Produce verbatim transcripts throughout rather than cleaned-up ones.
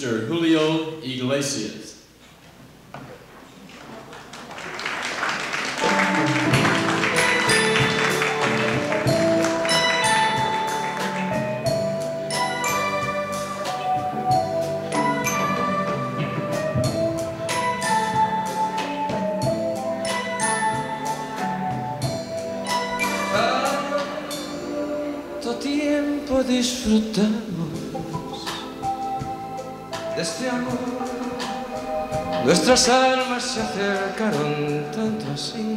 Mister Julio Iglesias. Tiempo disfrutamos de este amor, nuestras almas se acercaron tanto así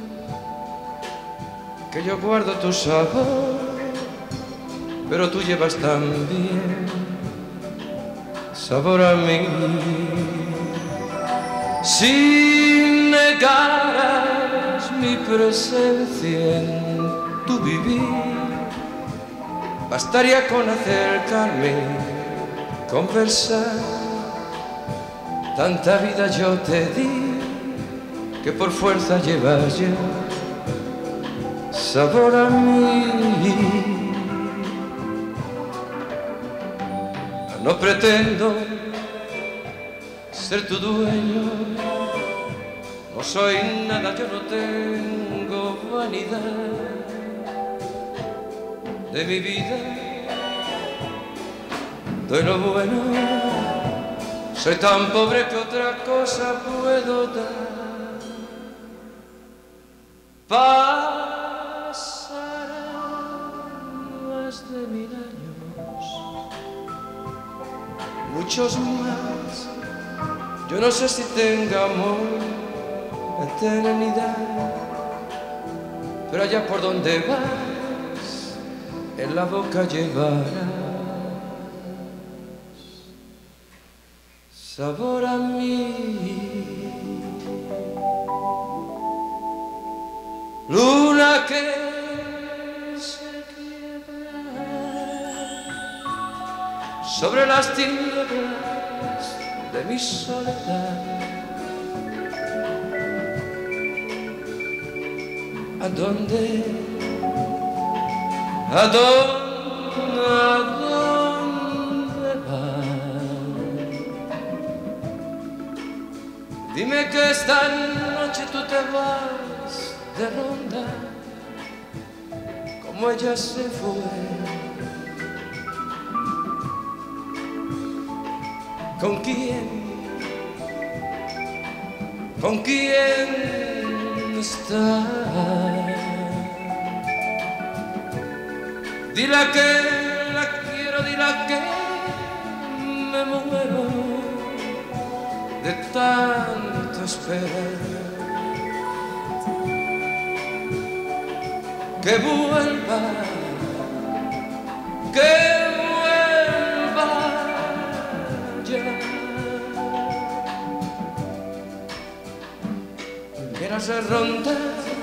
que yo guardo tu sabor, pero tú llevas también sabor a mí. Si negaras mi presencia en tu vivir, bastaría con acercarme, conversar. Tanta vida yo te di que por fuerza llevas ya sabor a mí. No pretendo ser tu dueño, no soy nada, yo no tengo vanidad. De mi vida doy lo bueno, soy tan pobre que otra cosa puedo dar. Pasarán más de mil años, muchos más, yo no sé si tengamos eternidad, pero allá por donde vas en la boca llevarás sabor a mí. Luna que se quiebra sobre las tinieblas de mi soledad. ¿A dónde? ¿A dónde, a dónde vas? Dime que esta noche tú te vas de ronda, como ella se fue. ¿Con quién? ¿Con quién estás? Dile que la quiero, dile que me muero de tanto esperar. Que vuelva, que vuelva ya. Quieras de ronda,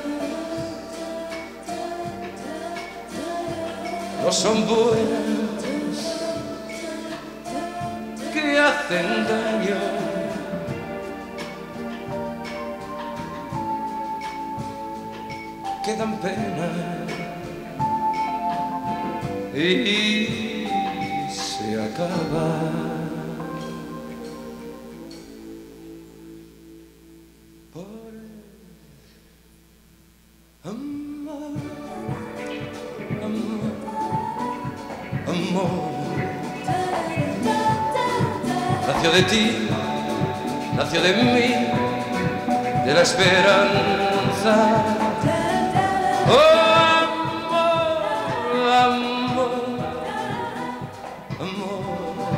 no son buenas, que hacen daño. Que dan pena y se acaba. Por amor, amor, amor. Nació de ti, nació de mí, de la esperanza. Oh, amor, amor, amor.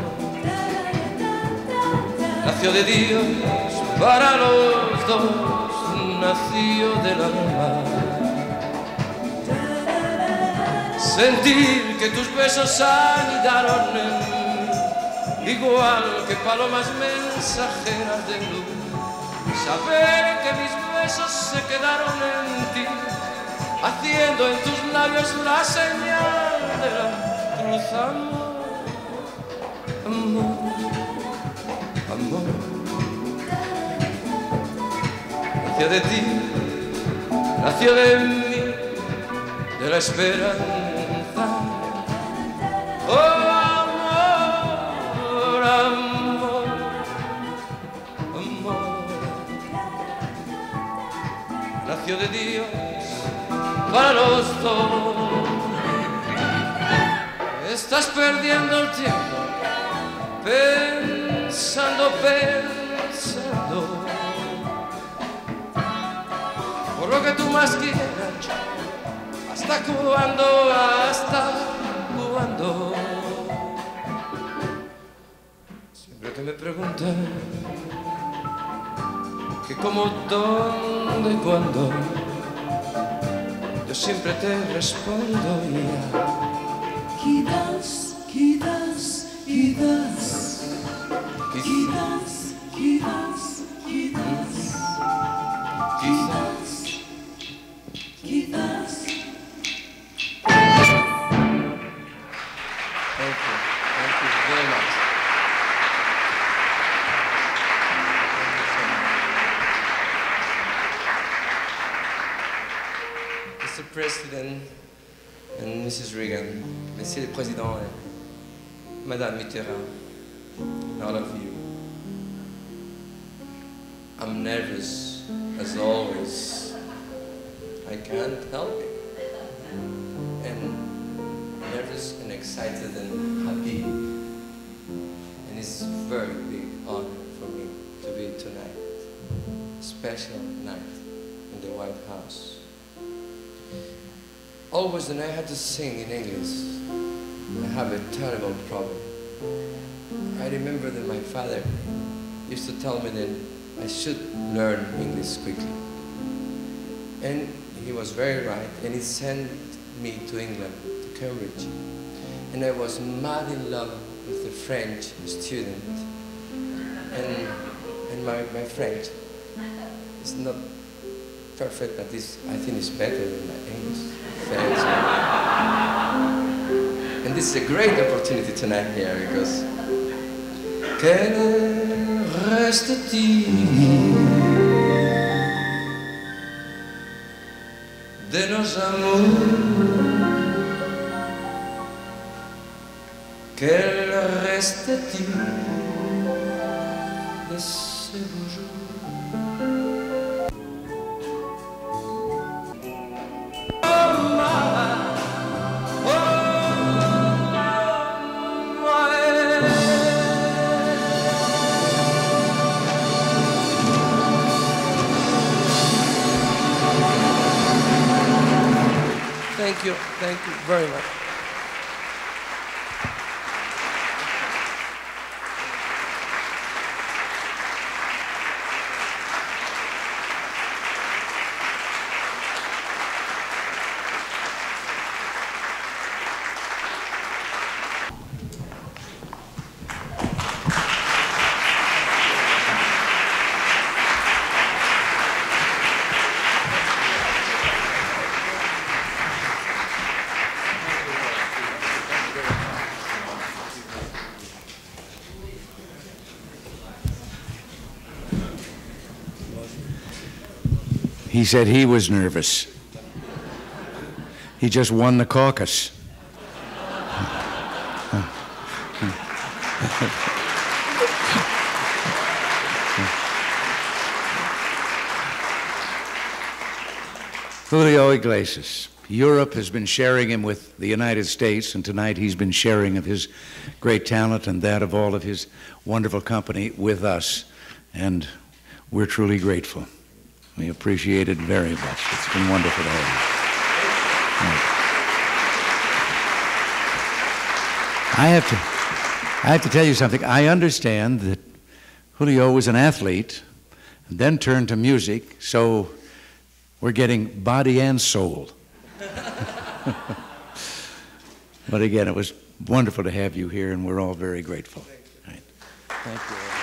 Nació de Dios para los dos, nació del alma. Sentir que tus besos anidaron en mí, igual que palomas mensajeras de luz. Saber que mis besos se quedaron en ti, haciendo en tus labios la señal de la cruz. Amor, amor, amor. Nació de ti, nació de mí, de la esperanza. Oh, amor, amor. juicio de Dios para los dos. Estás perdiendo el tiempo pensando, pensando por lo que tú más quieras. ¿Hasta cuándo? ¿Hasta cuándo? Siempre que me preguntan que cómo, dónde, cuándo, yo siempre te respondo ya. Quizás, quizás, quizás, quizás, quizás, quizás, quizás, quizás. Thank you. Thank you very much. Mister President and Missus Reagan, Monsieur le Président and Madame Mitterrand, and all of you. I'm nervous, as always. I can't help it. And nervous and excited and happy. And it's a very big honor for me to be tonight. Special night in the White House. Always when I had to sing in English, I have a terrible problem. I remember that my father used to tell me that I should learn English quickly. And he was very right, and he sent me to England, to Cambridge. And I was mad in love with a French student. And, and my, my French is not perfect, but this, I think it's better than my English. Thanks. And this is a great opportunity tonight here because que reste-t-il de nos amours? Que reste-t-il de ces beaux jours? Thank you, thank you very much. He said he was nervous. He just won the caucus. Julio Iglesias. Europe has been sharing him with the United States, and tonight he's been sharing of his great talent and that of all of his wonderful company with us, and we're truly grateful. We appreciate it very much. It's been wonderful to have you. I have to, I have to tell you something. I understand that Julio was an athlete and then turned to music, so we're getting body and soul. But again, it was wonderful to have you here, and we're all very grateful. Right. Thank you.